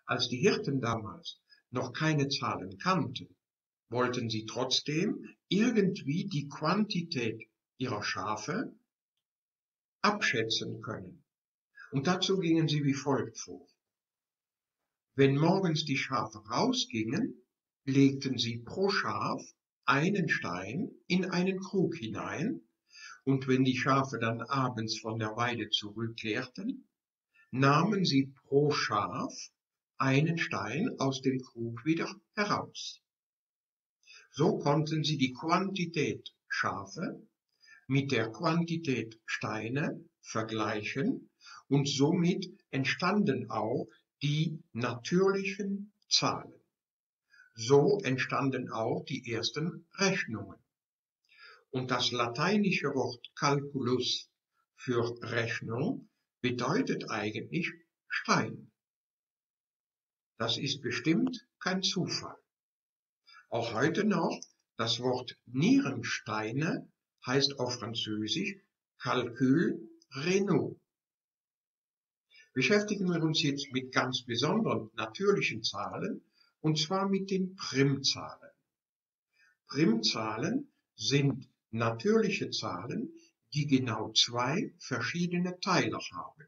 Als die Hirten damals noch keine Zahlen kannten, wollten sie trotzdem irgendwie die Quantität ihrer Schafe abschätzen können. Und dazu gingen sie wie folgt vor. Wenn morgens die Schafe rausgingen, legten sie pro Schaf einen Stein in einen Krug hinein, und wenn die Schafe dann abends von der Weide zurückkehrten, nahmen sie pro Schaf einen Stein aus dem Krug wieder heraus. So konnten sie die Quantität Schafe mit der Quantität Steine vergleichen, und somit entstanden auch die natürlichen Zahlen. So entstanden auch die ersten Rechnungen. Und das lateinische Wort Calculus für Rechnung bedeutet eigentlich Stein. Das ist bestimmt kein Zufall. Auch heute noch, das Wort Nierensteine heißt auf Französisch Calcul Renault. Beschäftigen wir uns jetzt mit ganz besonderen natürlichen Zahlen, und zwar mit den Primzahlen. Primzahlen sind natürliche Zahlen, die genau zwei verschiedene Teiler haben.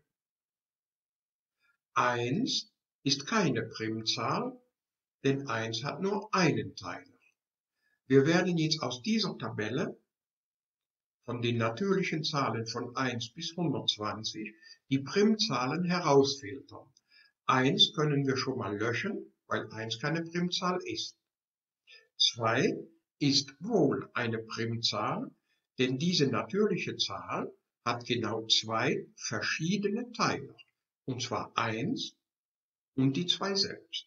1 ist keine Primzahl, denn 1 hat nur einen Teiler. Wir werden jetzt aus dieser Tabelle von den natürlichen Zahlen von 1 bis 120 die Primzahlen herausfiltern. 1 können wir schon mal löschen, weil 1 keine Primzahl ist. 2 ist wohl eine Primzahl, denn diese natürliche Zahl hat genau zwei verschiedene Teiler, und zwar 1 und die 2 selbst.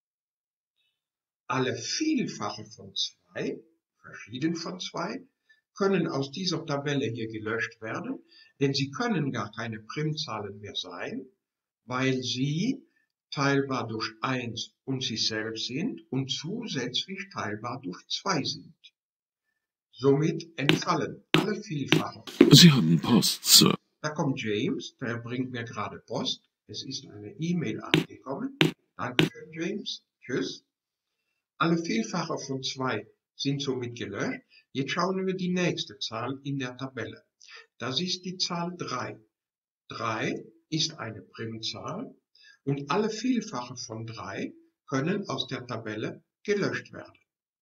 Alle Vielfache von 2, verschieden von 2, können aus dieser Tabelle hier gelöscht werden, denn sie können gar keine Primzahlen mehr sein, weil sie teilbar durch 1 und sich selbst sind und zusätzlich teilbar durch 2 sind. Somit entfallen alle Vielfache. Sie haben Post, Sir. Da kommt James, der bringt mir gerade Post. Es ist eine E-Mail angekommen. Dankeschön, James. Tschüss. Alle Vielfache von 2 sind somit gelöscht. Jetzt schauen wir die nächste Zahl in der Tabelle. Das ist die Zahl 3. 3 ist eine Primzahl und alle Vielfache von 3 können aus der Tabelle gelöscht werden.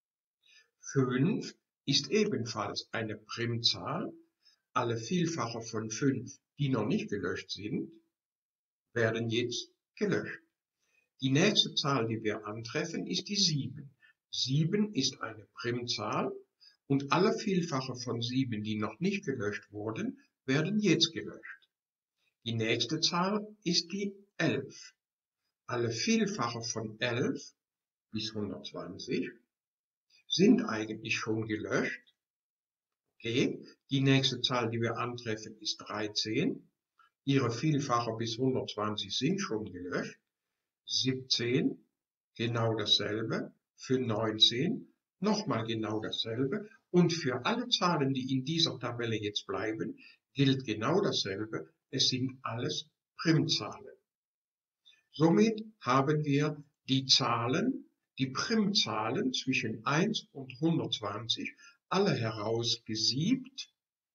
5 ist ebenfalls eine Primzahl. Alle Vielfache von 5, die noch nicht gelöscht sind, werden jetzt gelöscht. Die nächste Zahl, die wir antreffen, ist die 7. 7 ist eine Primzahl und alle Vielfache von 7, die noch nicht gelöscht wurden, werden jetzt gelöscht. Die nächste Zahl ist die 11. Alle Vielfache von 11 bis 120 sind eigentlich schon gelöscht. Okay, die nächste Zahl, die wir antreffen, ist 13. Ihre Vielfache bis 120 sind schon gelöscht. 17, genau dasselbe. Für 19 nochmal genau dasselbe. Und für alle Zahlen, die in dieser Tabelle jetzt bleiben, gilt genau dasselbe. Es sind alles Primzahlen. Somit haben wir die Zahlen, die Primzahlen zwischen 1 und 120 alle herausgesiebt.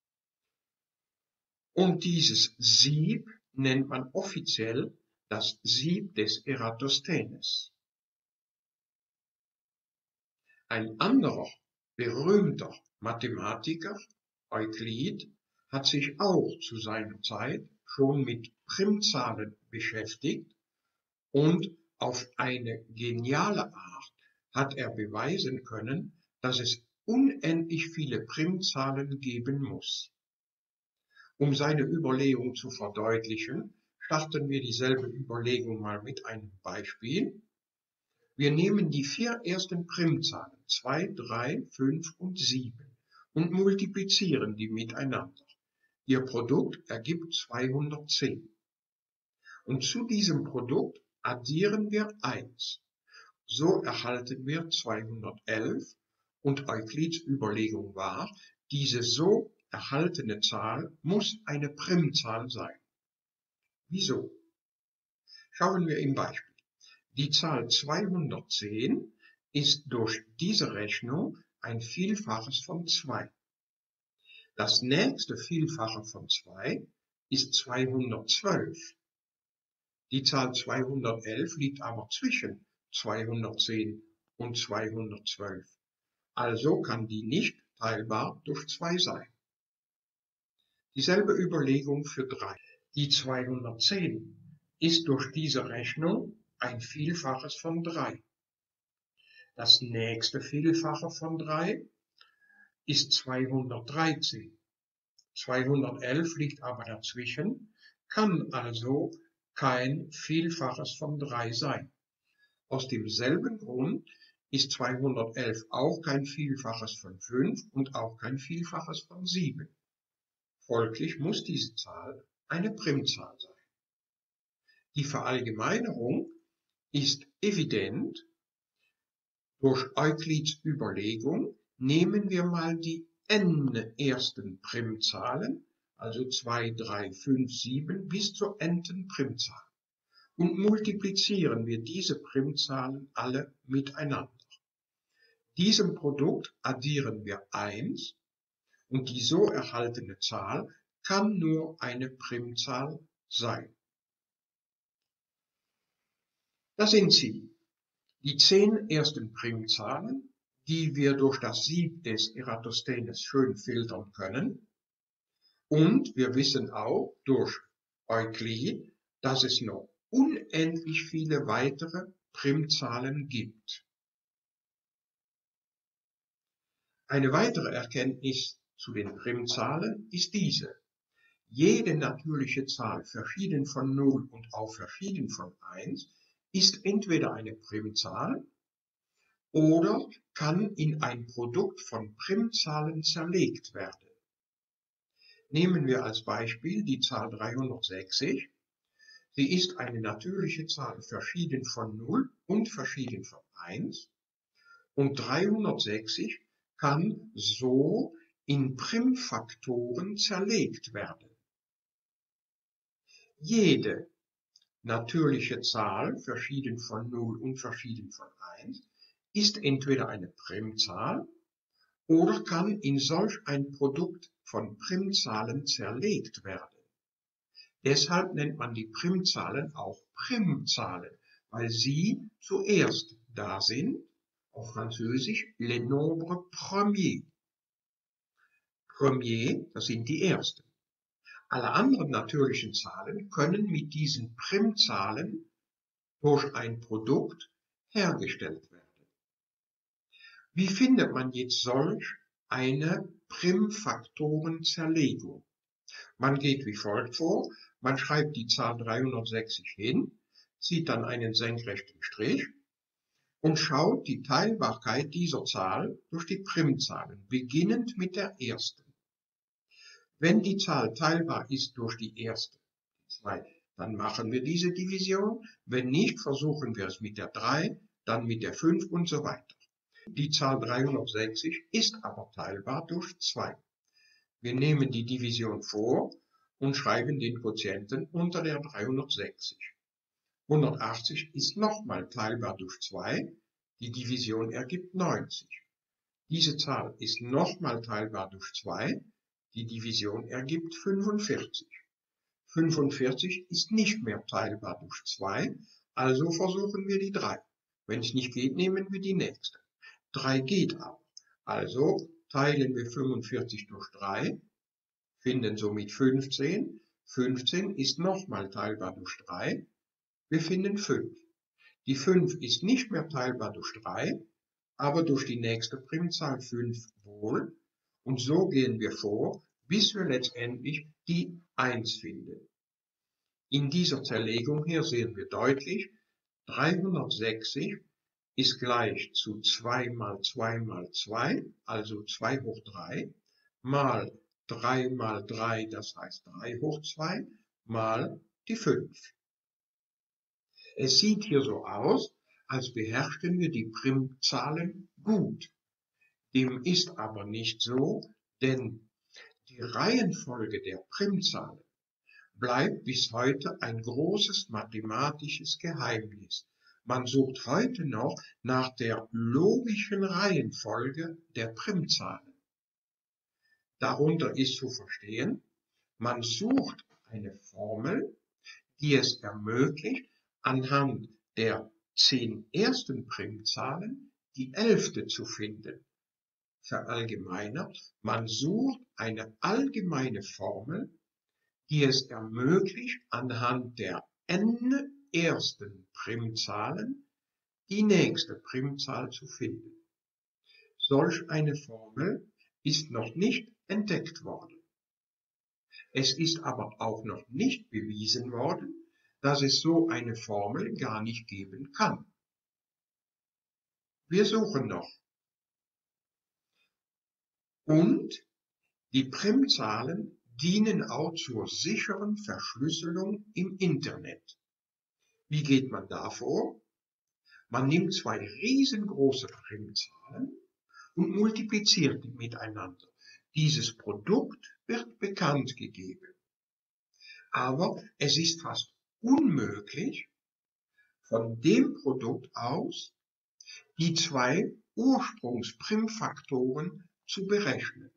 Und dieses Sieb nennt man offiziell das Sieb des Eratosthenes. Ein anderer berühmter Mathematiker, Euklid, hat sich auch zu seiner Zeit schon mit Primzahlen beschäftigt und auf eine geniale Art hat er beweisen können, dass es unendlich viele Primzahlen geben muss. Um seine Überlegung zu verdeutlichen, starten wir dieselbe Überlegung mal mit einem Beispiel. Wir nehmen die 4 ersten Primzahlen 2, 3, 5 und 7 und multiplizieren die miteinander. Ihr Produkt ergibt 210. Und zu diesem Produkt addieren wir 1. So erhalten wir 211 und Euklids Überlegung war, diese so erhaltene Zahl muss eine Primzahl sein. Wieso? Schauen wir im Beispiel. Die Zahl 210 ist durch diese Rechnung ein Vielfaches von 2. Das nächste Vielfache von 2 ist 212. Die Zahl 211 liegt aber zwischen 210 und 212. Also kann die nicht teilbar durch 2 sein. Dieselbe Überlegung für 3. Die 210 ist durch diese Rechnung ein Vielfaches von 3. Das nächste Vielfache von 3 ist 213. 211 liegt aber dazwischen, kann also kein Vielfaches von 3 sein. Aus demselben Grund ist 211 auch kein Vielfaches von 5 und auch kein Vielfaches von 7. Folglich muss diese Zahl eine Primzahl sein. Die Verallgemeinerung ist evident. Durch Euklids Überlegung nehmen wir mal die n ersten Primzahlen, also 2, 3, 5, 7 bis zur n-ten Primzahl, und multiplizieren wir diese Primzahlen alle miteinander. Diesem Produkt addieren wir 1 und die so erhaltene Zahl kann nur eine Primzahl sein. Das sind sie, die 10 ersten Primzahlen, die wir durch das Sieb des Eratosthenes schön filtern können. Und wir wissen auch durch Euklid, dass es noch unendlich viele weitere Primzahlen gibt. Eine weitere Erkenntnis zu den Primzahlen ist diese. Jede natürliche Zahl verschieden von 0 und auch verschieden von 1 ist entweder eine Primzahl oder kann in ein Produkt von Primzahlen zerlegt werden. Nehmen wir als Beispiel die Zahl 360. Sie ist eine natürliche Zahl verschieden von 0 und verschieden von 1 und 360 kann so in Primfaktoren zerlegt werden. Jede natürliche Zahl verschieden von 0 und verschieden von 1 ist entweder eine Primzahl oder kann in solch ein Produkt von Primzahlen zerlegt werden. Deshalb nennt man die Primzahlen auch Primzahlen, weil sie zuerst da sind, auf Französisch les nombres premiers. Premier, das sind die ersten. Alle anderen natürlichen Zahlen können mit diesen Primzahlen durch ein Produkt hergestellt werden. Wie findet man jetzt solch eine Primfaktorenzerlegung? Man geht wie folgt vor, man schreibt die Zahl 360 hin, zieht dann einen senkrechten Strich und schaut die Teilbarkeit dieser Zahl durch die Primzahlen, beginnend mit der ersten. Wenn die Zahl teilbar ist durch die erste, die 2, dann machen wir diese Division. Wenn nicht, versuchen wir es mit der 3, dann mit der 5 und so weiter. Die Zahl 360 ist aber teilbar durch 2. Wir nehmen die Division vor und schreiben den Quotienten unter der 360. 180 ist nochmal teilbar durch 2. Die Division ergibt 90. Diese Zahl ist nochmal teilbar durch 2. Die Division ergibt 45. 45 ist nicht mehr teilbar durch 2, also versuchen wir die 3. Wenn es nicht geht, nehmen wir die nächste. 3 geht aber, also teilen wir 45 durch 3, finden somit 15. 15 ist nochmal teilbar durch 3, wir finden 5. Die 5 ist nicht mehr teilbar durch 3, aber durch die nächste Primzahl 5 wohl. Und so gehen wir vor, bis wir letztendlich die 1 finden. In dieser Zerlegung hier sehen wir deutlich, 360 ist gleich zu 2 mal 2 mal 2, also 2 hoch 3, mal 3 mal 3, das heißt 3 hoch 2, mal die 5. Es sieht hier so aus, als beherrschten wir die Primzahlen gut. Dem ist aber nicht so, denn die Reihenfolge der Primzahlen bleibt bis heute ein großes mathematisches Geheimnis, Man sucht heute noch nach der logischen Reihenfolge der Primzahlen. Darunter ist zu verstehen, man sucht eine Formel, die es ermöglicht, anhand der 10 ersten Primzahlen die 11. zu finden. Verallgemeinert, man sucht eine allgemeine Formel, die es ermöglicht, anhand der n ersten Primzahlen die nächste Primzahl zu finden. Solch eine Formel ist noch nicht entdeckt worden. Es ist aber auch noch nicht bewiesen worden, dass es so eine Formel gar nicht geben kann. Wir suchen noch. Und die Primzahlen dienen auch zur sicheren Verschlüsselung im Internet. Wie geht man da vor? Man nimmt zwei riesengroße Primzahlen und multipliziert die miteinander. Dieses Produkt wird bekannt gegeben. Aber es ist fast unmöglich, von dem Produkt aus die zwei Ursprungsprimfaktoren zu berechnen.